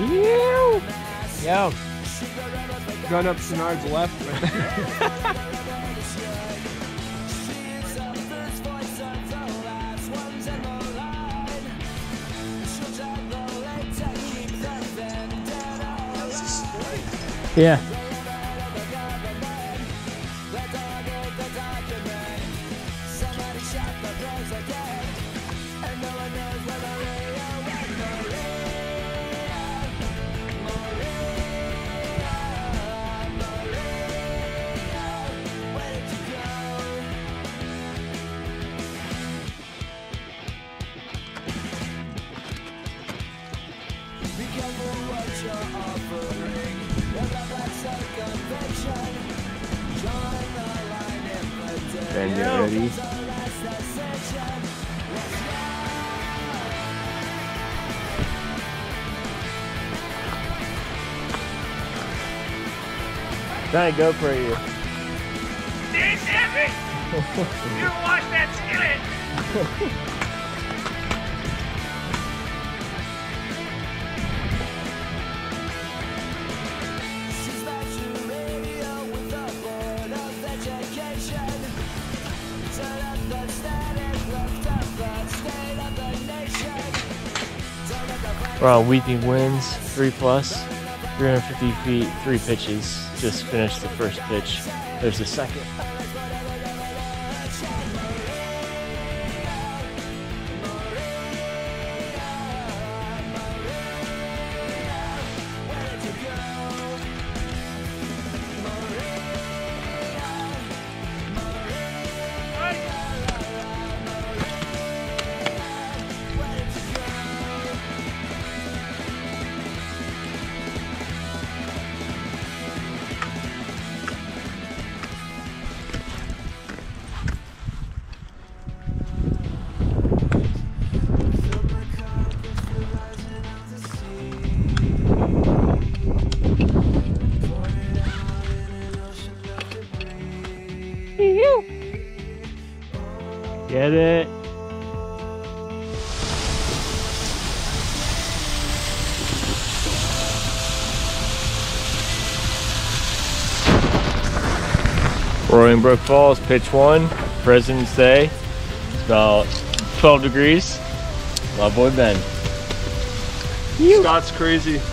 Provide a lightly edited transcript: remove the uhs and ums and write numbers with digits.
Yo. Gun up Sinard's left. Yeah. And get ready. Trying to go for you. Stay heavy! You wash that skillet! We're on Weeping Winds, 3+, 350 feet, 3 pitches. Just finished the first pitch. There's the second. Get it? Roaring Brook Falls, pitch 1, President's Day. It's about 12 degrees. My boy Ben. Scott's crazy.